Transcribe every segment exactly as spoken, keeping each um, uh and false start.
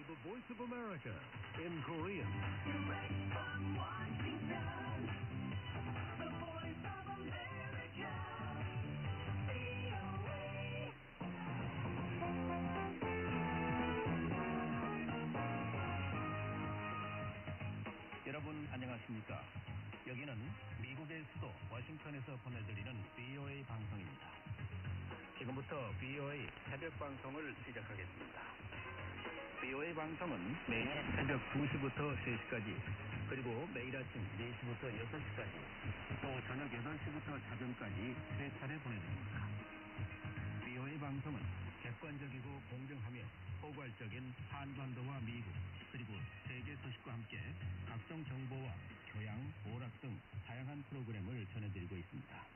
the Voice of America in Korean. Direct from Washington, the Voice of America, V O A. 여러분 안녕하십니까? 여기는 미국의 수도 워싱턴에서 보내드리는 V O A 방송입니다. 지금부터 V O A 새벽 방송을 시작하겠습니다. V O A 방송은 매일 새벽 두 시부터 세 시까지, 그리고 매일 아침 네 시부터 여섯 시까지, 또 저녁 여덟 시부터 자정까지 세 차례 보내드립니다. V O A 방송은 객관적이고 공정하며 포괄적인 한반도와 미국, 그리고 세계 소식과 함께 각종 정보와 교양, 오락 등 다양한 프로그램을 전해드리고 있습니다.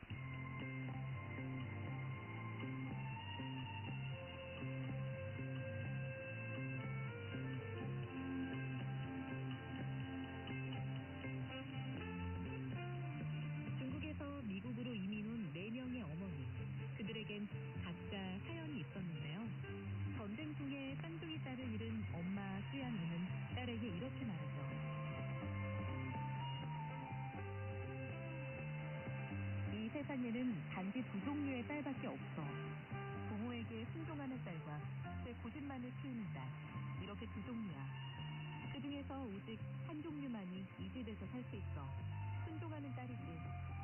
중국에서 미국으로 이민 온 네 명의 어머니, 그들에겐 각자 사연이 있었는데요. 전쟁 중에 쌍둥이 딸을 잃은 엄마 수양이는 딸에게 이렇게 말하죠. 이 세상에는 단지 두 종류의 딸밖에 없어. 부모에게 순종하는 딸과 제 고집만을 피우는 딸. 이렇게 두 종류야. 그 중에서 오직 한 종류만이 이 집에서 살 수 있어. 순종하는 딸이지.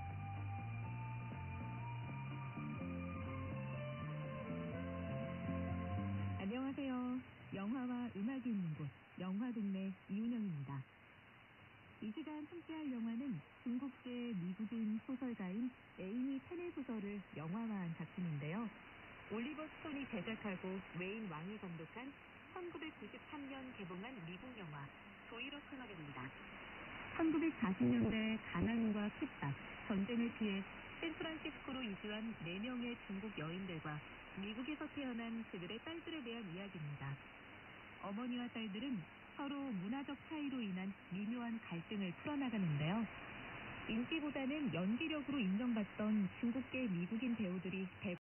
안녕하세요. 영화와 음악이 있는 곳, 영화동네 이운영입니다. 이 시간 함께할 영화는 중국계 미국인 소설가인 에이미 페넬 소설을 영화화한 작품인데요. 올리버 스톤이 제작하고 웨인 왕이 감독한 천구백구십삼 년 개봉한 미국 영화 조이로 클럽입니다. 천구백사십 년대 가난과 핍박, 전쟁을 피해 샌프란시스코로 이주한 네 명의 중국 여인들과 미국에서 태어난 그들의 딸들에 대한 이야기입니다. 어머니와 딸들은 서로 문화적 차이로 인한 미묘한 갈등을 풀어나가는데요. 인기보다는 연기력으로 인정받던 중국계 미국인 배우들이 대